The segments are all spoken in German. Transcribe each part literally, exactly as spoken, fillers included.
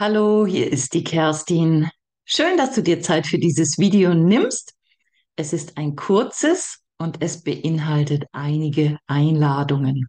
Hallo, hier ist die Kerstin. Schön, dass du dir Zeit für dieses Video nimmst. Es ist ein kurzes und es beinhaltet einige Einladungen.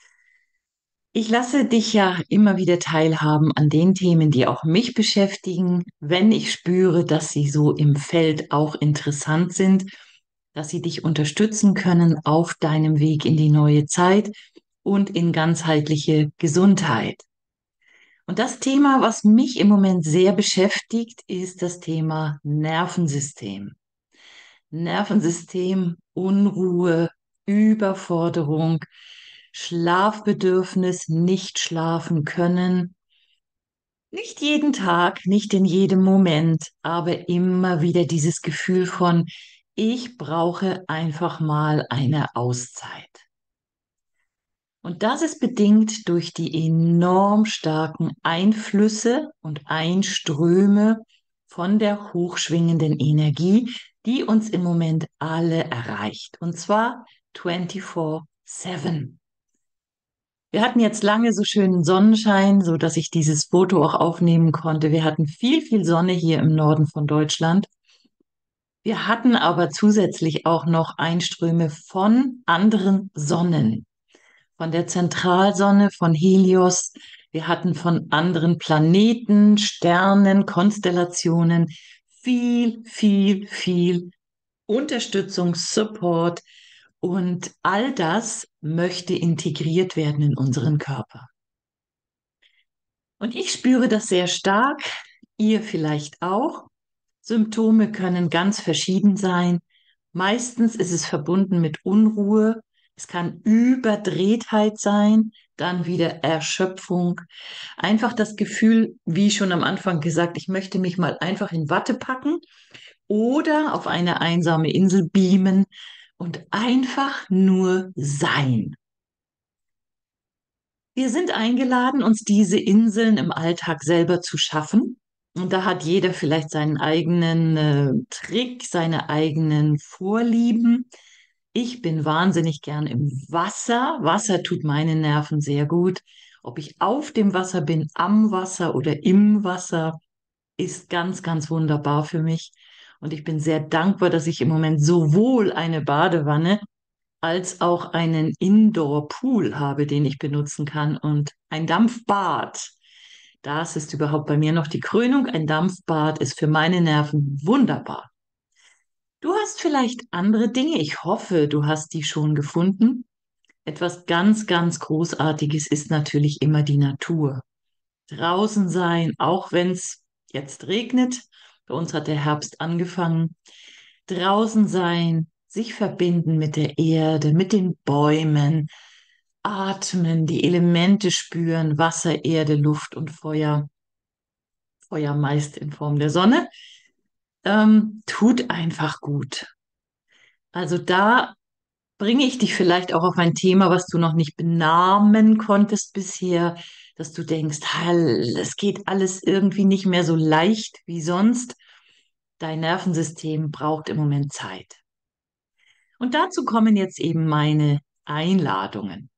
Ich lasse dich ja immer wieder teilhaben an den Themen, die auch mich beschäftigen, wenn ich spüre, dass sie so im Feld auch interessant sind, dass sie dich unterstützen können auf deinem Weg in die neue Zeit und in ganzheitliche Gesundheit. Und das Thema, was mich im Moment sehr beschäftigt, ist das Thema Nervensystem. Nervensystem, Unruhe, Überforderung, Schlafbedürfnis, nicht schlafen können. Nicht jeden Tag, nicht in jedem Moment, aber immer wieder dieses Gefühl von, ich brauche einfach mal eine Auszeit. Und das ist bedingt durch die enorm starken Einflüsse und Einströme von der hochschwingenden Energie, die uns im Moment alle erreicht. Und zwar vierundzwanzig sieben. Wir hatten jetzt lange so schönen Sonnenschein, so dass ich dieses Foto auch aufnehmen konnte. Wir hatten viel, viel Sonne hier im Norden von Deutschland. Wir hatten aber zusätzlich auch noch Einströme von anderen Sonnen, von der Zentralsonne, von Helios. Wir hatten von anderen Planeten, Sternen, Konstellationen viel, viel, viel Unterstützung, Support, und all das möchte integriert werden in unseren Körper. Und ich spüre das sehr stark, ihr vielleicht auch. Symptome können ganz verschieden sein. Meistens ist es verbunden mit Unruhe. Es kann Überdrehtheit sein, dann wieder Erschöpfung. Einfach das Gefühl, wie schon am Anfang gesagt, ich möchte mich mal einfach in Watte packen oder auf eine einsame Insel beamen und einfach nur sein. Wir sind eingeladen, uns diese Inseln im Alltag selber zu schaffen. Und da hat jeder vielleicht seinen eigenen äh, Trick, seine eigenen Vorlieben. Ich bin wahnsinnig gern im Wasser. Wasser tut meinen Nerven sehr gut. Ob ich auf dem Wasser bin, am Wasser oder im Wasser, ist ganz, ganz wunderbar für mich. Und ich bin sehr dankbar, dass ich im Moment sowohl eine Badewanne als auch einen Indoor-Pool habe, den ich benutzen kann, und ein Dampfbad. Das ist überhaupt bei mir noch die Krönung. Ein Dampfbad ist für meine Nerven wunderbar. Du hast vielleicht andere Dinge. Ich hoffe, du hast die schon gefunden. Etwas ganz, ganz Großartiges ist natürlich immer die Natur. Draußen sein, auch wenn es jetzt regnet. Bei uns hat der Herbst angefangen. Draußen sein, sich verbinden mit der Erde, mit den Bäumen, atmen, die Elemente spüren, Wasser, Erde, Luft und Feuer. Feuer meist in Form der Sonne. Ähm, tut einfach gut. Also da bringe ich dich vielleicht auch auf ein Thema, was du noch nicht benamen konntest bisher, dass du denkst, hall, es geht alles irgendwie nicht mehr so leicht wie sonst. Dein Nervensystem braucht im Moment Zeit. Und dazu kommen jetzt eben meine Einladungen.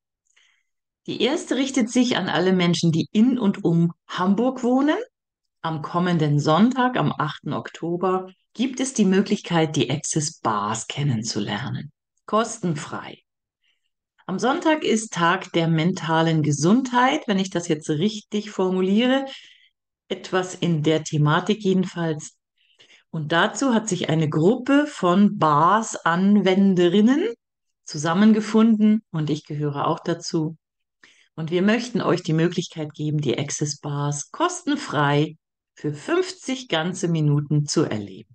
Die erste richtet sich an alle Menschen, die in und um Hamburg wohnen. Am kommenden Sonntag, am achten Oktober, gibt es die Möglichkeit, die Access Bars kennenzulernen. Kostenfrei. Am Sonntag ist Tag der mentalen Gesundheit, wenn ich das jetzt richtig formuliere. Etwas in der Thematik jedenfalls. Und dazu hat sich eine Gruppe von Bars-Anwenderinnen zusammengefunden und ich gehöre auch dazu. Und wir möchten euch die Möglichkeit geben, die Access Bars kostenfrei für fünfzig ganze Minuten zu erleben.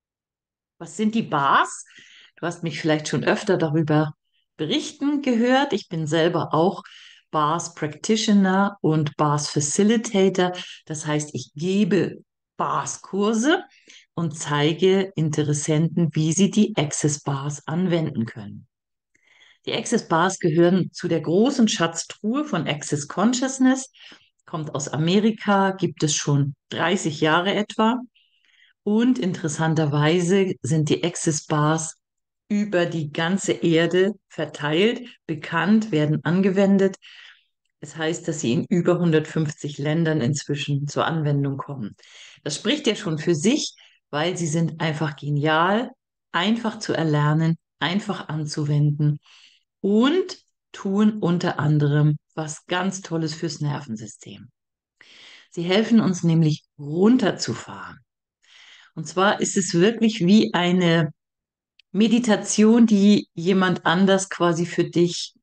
Was sind die Bars? Du hast mich vielleicht schon öfter darüber berichten gehört. Ich bin selber auch Bars Practitioner und Bars Facilitator. Das heißt, ich gebe Bars Kurse und zeige Interessenten, wie sie die Access Bars anwenden können. Die Access Bars gehören zu der großen Schatztruhe von Access Consciousness, kommt aus Amerika, gibt es schon dreißig Jahre etwa. Und interessanterweise sind die Access Bars über die ganze Erde verteilt, bekannt, werden angewendet. Es heißt, dass sie in über hundertfünfzig Ländern inzwischen zur Anwendung kommen. Das spricht ja schon für sich, weil sie sind einfach genial, einfach zu erlernen, einfach anzuwenden und tun unter anderem was ganz Tolles fürs Nervensystem. Sie helfen uns nämlich runterzufahren. Und zwar ist es wirklich wie eine Meditation, die jemand anders quasi für dich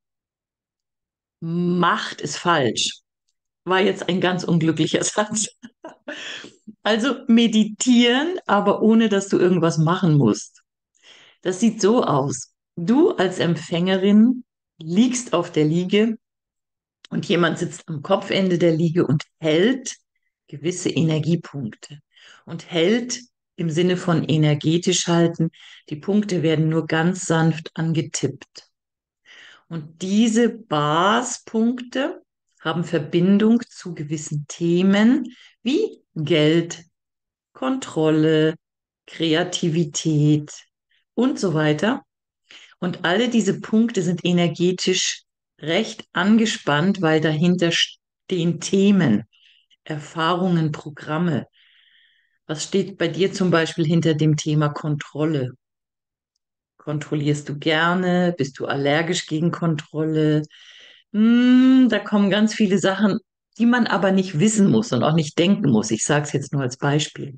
macht, ist falsch. War jetzt ein ganz unglücklicher Satz. Also meditieren, aber ohne dass du irgendwas machen musst. Das sieht so aus. Du als Empfängerin liegst auf der Liege und jemand sitzt am Kopfende der Liege und hält gewisse Energiepunkte und hält im Sinne von energetisch halten. Die Punkte werden nur ganz sanft angetippt. Und diese Baspunkte haben Verbindung zu gewissen Themen wie Geld, Kontrolle, Kreativität und so weiter. Und alle diese Punkte sind energetisch recht angespannt, weil dahinter stehen Themen, Erfahrungen, Programme. Was steht bei dir zum Beispiel hinter dem Thema Kontrolle? Kontrollierst du gerne? Bist du allergisch gegen Kontrolle? Hm, da kommen ganz viele Sachen, die man aber nicht wissen muss und auch nicht denken muss. Ich sage es jetzt nur als Beispiel.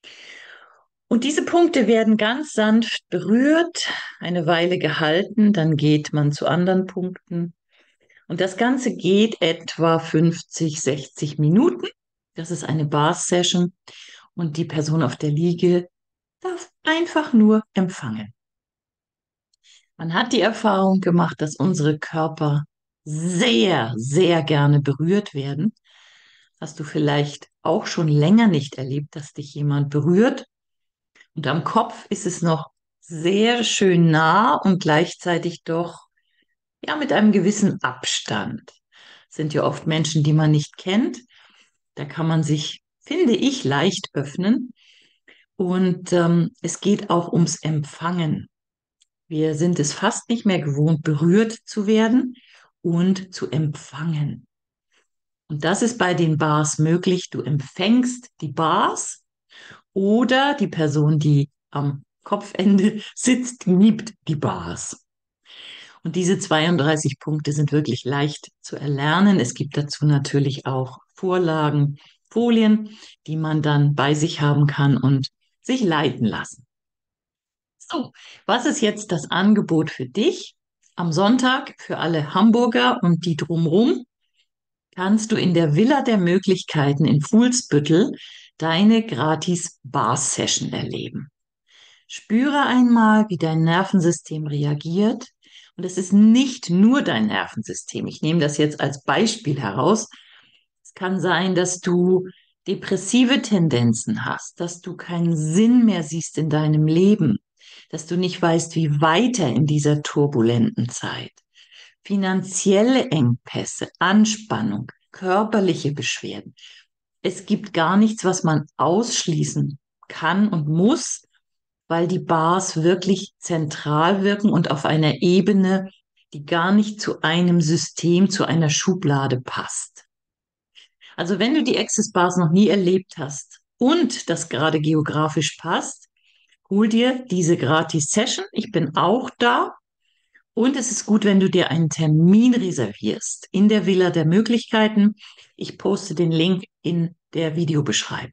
Und diese Punkte werden ganz sanft berührt, eine Weile gehalten, dann geht man zu anderen Punkten. Und das Ganze geht etwa fünfzig, sechzig Minuten. Das ist eine Bar-Session und die Person auf der Liege darf einfach nur empfangen. Man hat die Erfahrung gemacht, dass unsere Körper sehr, sehr gerne berührt werden. Hast du vielleicht auch schon länger nicht erlebt, dass dich jemand berührt? Und am Kopf ist es noch sehr schön nah und gleichzeitig doch ja mit einem gewissen Abstand. Sind ja oft Menschen, die man nicht kennt. Da kann man sich, finde ich, leicht öffnen. Und ähm, es geht auch ums Empfangen. Wir sind es fast nicht mehr gewohnt, berührt zu werden und zu empfangen. Und das ist bei den Bars möglich. Du empfängst die Bars oder die Person, die am Kopfende sitzt, liebt die Bars. Und diese zweiunddreißig Punkte sind wirklich leicht zu erlernen. Es gibt dazu natürlich auch Vorlagen, Folien, die man dann bei sich haben kann und sich leiten lassen. So, was ist jetzt das Angebot für dich? Am Sonntag für alle Hamburger und die drumherum kannst du in der Villa der Möglichkeiten in Fuhlsbüttel deine gratis Bar-Session erleben. Spüre einmal, wie dein Nervensystem reagiert. Und es ist nicht nur dein Nervensystem. Ich nehme das jetzt als Beispiel heraus. Es kann sein, dass du depressive Tendenzen hast, dass du keinen Sinn mehr siehst in deinem Leben, dass du nicht weißt, wie weiter in dieser turbulenten Zeit. Finanzielle Engpässe, Anspannung, körperliche Beschwerden. Es gibt gar nichts, was man ausschließen kann und muss, weil die Bars wirklich zentral wirken und auf einer Ebene, die gar nicht zu einem System, zu einer Schublade passt. Also wenn du die Access Bars noch nie erlebt hast und das gerade geografisch passt, hol dir diese Gratis-Session. Ich bin auch da. Und es ist gut, wenn du dir einen Termin reservierst in der Villa der Möglichkeiten. Ich poste den Link in der Videobeschreibung.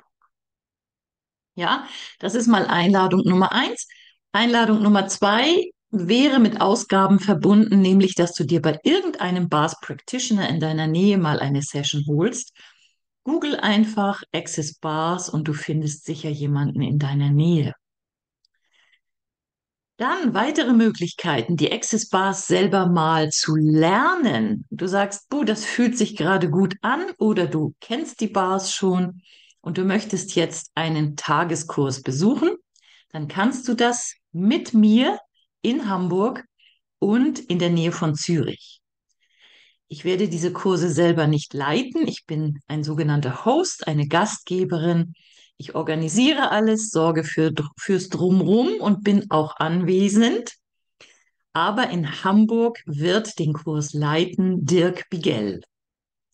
Ja, das ist mal Einladung Nummer eins. Einladung Nummer zwei wäre mit Ausgaben verbunden, nämlich, dass du dir bei irgendeinem Bars Practitioner in deiner Nähe mal eine Session holst. Google einfach Access Bars und du findest sicher jemanden in deiner Nähe. Dann weitere Möglichkeiten, die Access Bars selber mal zu lernen. Du sagst, oh, das fühlt sich gerade gut an oder du kennst die Bars schon und du möchtest jetzt einen Tageskurs besuchen, dann kannst du das mit mir in Hamburg und in der Nähe von Zürich. Ich werde diese Kurse selber nicht leiten. Ich bin ein sogenannter Host, eine Gastgeberin. Ich organisiere alles, sorge für, fürs Drumrum und bin auch anwesend. Aber in Hamburg wird den Kurs leiten Dirk Bigell.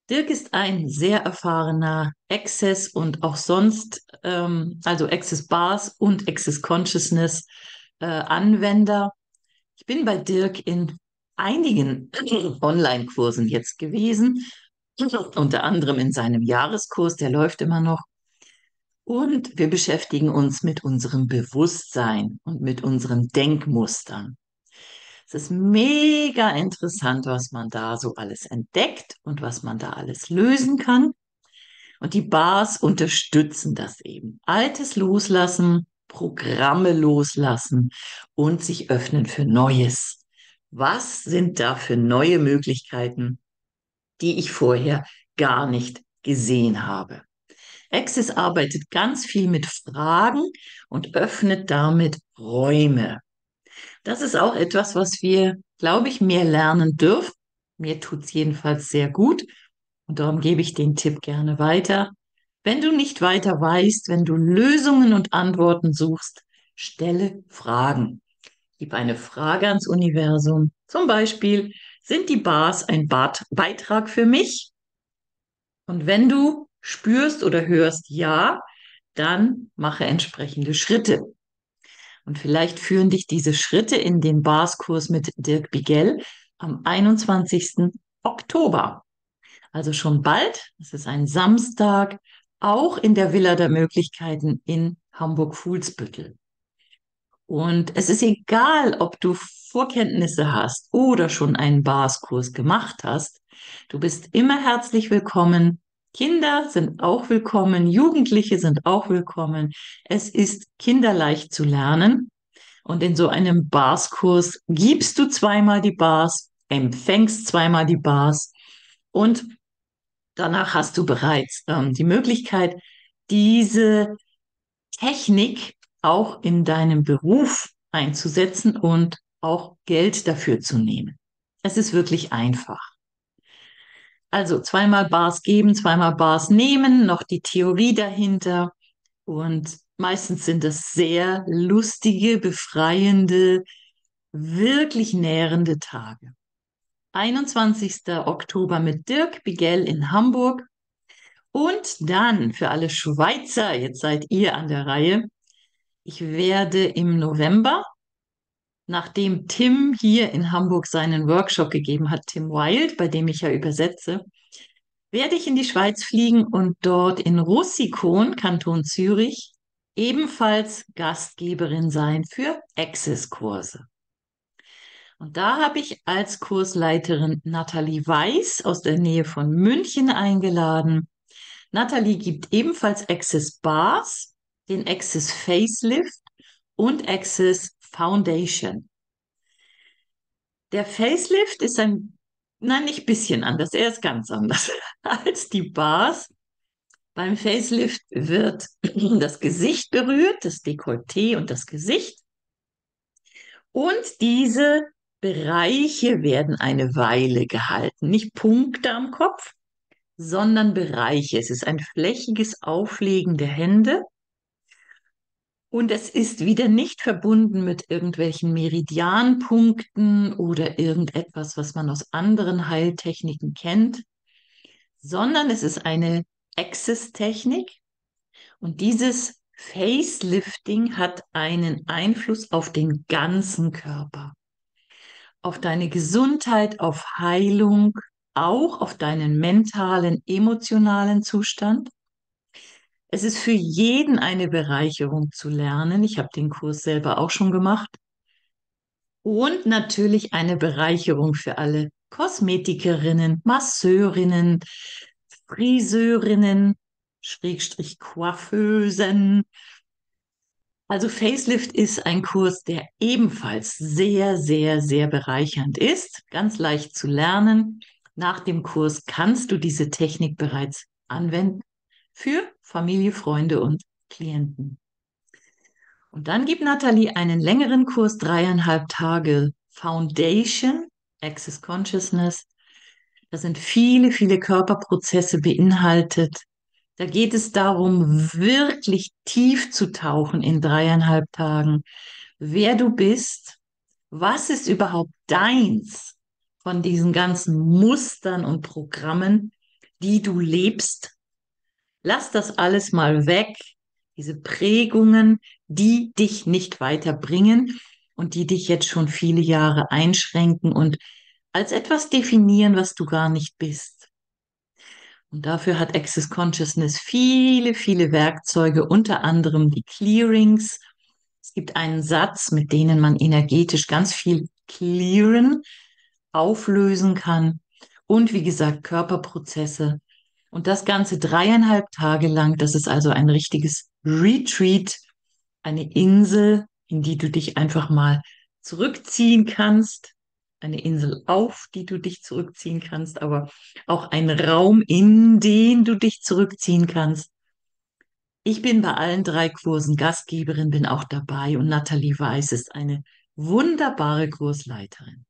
Dirk ist ein sehr erfahrener Access und auch sonst, ähm, also Access Bars und Access Consciousness äh, Anwender. Ich bin bei Dirk in einigen Online-Kursen jetzt gewesen, unter anderem in seinem Jahreskurs, der läuft immer noch. Und wir beschäftigen uns mit unserem Bewusstsein und mit unseren Denkmustern. Es ist mega interessant, was man da so alles entdeckt und was man da alles lösen kann. Und die Bars unterstützen das eben. Altes loslassen, Programme loslassen und sich öffnen für Neues. Was sind da für neue Möglichkeiten, die ich vorher gar nicht gesehen habe? Access arbeitet ganz viel mit Fragen und öffnet damit Räume. Das ist auch etwas, was wir, glaube ich, mehr lernen dürfen. Mir tut es jedenfalls sehr gut und darum gebe ich den Tipp gerne weiter. Wenn du nicht weiter weißt, wenn du Lösungen und Antworten suchst, stelle Fragen. Gib eine Frage ans Universum. Zum Beispiel, sind die Bars ein Bad Beitrag für mich? Und wenn du spürst oder hörst ja, dann mache entsprechende Schritte. Und vielleicht führen dich diese Schritte in den Barskurs mit Dirk Bigel am einundzwanzigsten Oktober. Also schon bald, es ist ein Samstag, auch in der Villa der Möglichkeiten in Hamburg-Fuhlsbüttel. Und es ist egal, ob du Vorkenntnisse hast oder schon einen Barskurs gemacht hast. Du bist immer herzlich willkommen. Kinder sind auch willkommen, Jugendliche sind auch willkommen. Es ist kinderleicht zu lernen. Und in so einem Barskurs gibst du zweimal die Bars, empfängst zweimal die Bars und danach hast du bereits ähm, die Möglichkeit, diese Technik auch in deinem Beruf einzusetzen und auch Geld dafür zu nehmen. Es ist wirklich einfach. Also zweimal Bars geben, zweimal Bars nehmen, noch die Theorie dahinter. Und meistens sind das sehr lustige, befreiende, wirklich nährende Tage. einundzwanzigsten Oktober mit Dirk Bigel in Hamburg. Und dann für alle Schweizer, jetzt seid ihr an der Reihe. Ich werde im November, nachdem Tim hier in Hamburg seinen Workshop gegeben hat, Tim Wild, bei dem ich ja übersetze, werde ich in die Schweiz fliegen und dort in Russikon, Kanton Zürich, ebenfalls Gastgeberin sein für Access-Kurse. Und da habe ich als Kursleiterin Nathalie Weiß aus der Nähe von München eingeladen. Nathalie gibt ebenfalls Access Bars, den Access Facelift und Access Foundation. Der Facelift ist ein, nein, nicht bisschen anders, er ist ganz anders als die Bars. Beim Facelift wird das Gesicht berührt, das Dekolleté und das Gesicht. Und diese Bereiche werden eine Weile gehalten. Nicht Punkte am Kopf, sondern Bereiche. Es ist ein flächiges Auflegen der Hände. Und es ist wieder nicht verbunden mit irgendwelchen Meridianpunkten oder irgendetwas, was man aus anderen Heiltechniken kennt, sondern es ist eine Access-Technik. Und dieses Facelifting hat einen Einfluss auf den ganzen Körper, auf deine Gesundheit, auf Heilung, auch auf deinen mentalen, emotionalen Zustand. Es ist für jeden eine Bereicherung zu lernen. Ich habe den Kurs selber auch schon gemacht. Und natürlich eine Bereicherung für alle Kosmetikerinnen, Masseurinnen, Friseurinnen, Schrägstrich Coiffeusen. Also Facelift ist ein Kurs, der ebenfalls sehr, sehr, sehr bereichernd ist, ganz leicht zu lernen. Nach dem Kurs kannst du diese Technik bereits anwenden für Familie, Freunde und Klienten. Und dann gibt Nathalie einen längeren Kurs, dreieinhalb Tage Foundation, Access Consciousness. Da sind viele, viele Körperprozesse beinhaltet. Da geht es darum, wirklich tief zu tauchen in dreieinhalb Tagen, wer du bist, was ist überhaupt deins von diesen ganzen Mustern und Programmen, die du lebst. Lass das alles mal weg, diese Prägungen, die dich nicht weiterbringen und die dich jetzt schon viele Jahre einschränken und als etwas definieren, was du gar nicht bist. Und dafür hat Access Consciousness viele, viele Werkzeuge, unter anderem die Clearings. Es gibt einen Satz, mit denen man energetisch ganz viel clearen, auflösen kann. Und wie gesagt, Körperprozesse. Und das Ganze dreieinhalb Tage lang. Das ist also ein richtiges Retreat, eine Insel, in die du dich einfach mal zurückziehen kannst. Eine Insel, auf die du dich zurückziehen kannst, aber auch ein Raum, in den du dich zurückziehen kannst. Ich bin bei allen drei Kursen Gastgeberin, bin auch dabei und Nathalie Weiß ist eine wunderbare Kursleiterin.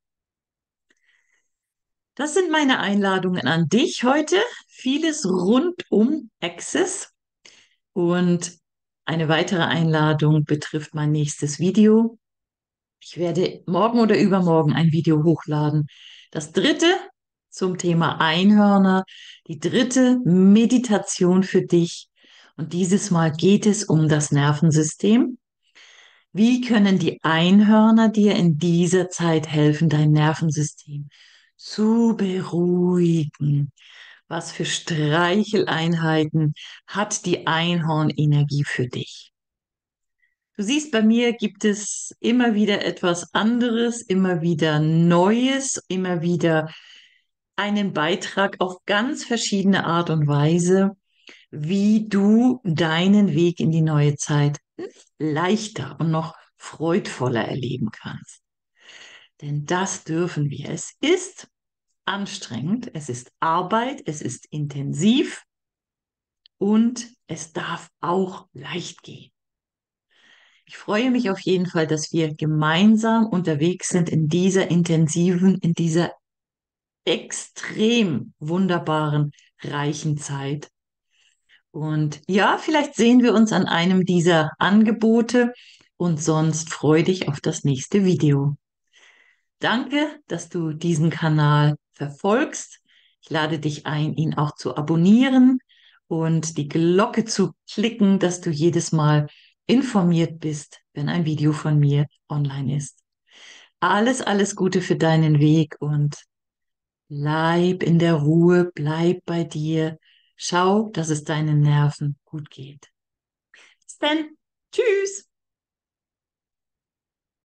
Das sind meine Einladungen an dich heute. Vieles rund um Access und eine weitere Einladung betrifft mein nächstes Video. Ich werde morgen oder übermorgen ein Video hochladen. Das dritte zum Thema Einhörner, die dritte Meditation für dich. Und dieses Mal geht es um das Nervensystem. Wie können die Einhörner dir in dieser Zeit helfen, dein Nervensystem zu beruhigen? Was für Streicheleinheiten hat die Einhornenergie für dich? Du siehst, bei mir gibt es immer wieder etwas anderes, immer wieder Neues, immer wieder einen Beitrag auf ganz verschiedene Art und Weise, wie du deinen Weg in die neue Zeit leichter und noch freudvoller erleben kannst. Denn das dürfen wir. Es ist anstrengend, es ist Arbeit, es ist intensiv und es darf auch leicht gehen. Ich freue mich auf jeden Fall, dass wir gemeinsam unterwegs sind in dieser intensiven, in dieser extrem wunderbaren, reichen Zeit. Und ja, vielleicht sehen wir uns an einem dieser Angebote und sonst freu dich auf das nächste Video. Danke, dass du diesen Kanal verfolgst. Ich lade dich ein, ihn auch zu abonnieren und die Glocke zu klicken, dass du jedes Mal informiert bist, wenn ein Video von mir online ist. Alles, alles Gute für deinen Weg und bleib in der Ruhe, bleib bei dir. Schau, dass es deinen Nerven gut geht. Bis dann. Tschüss.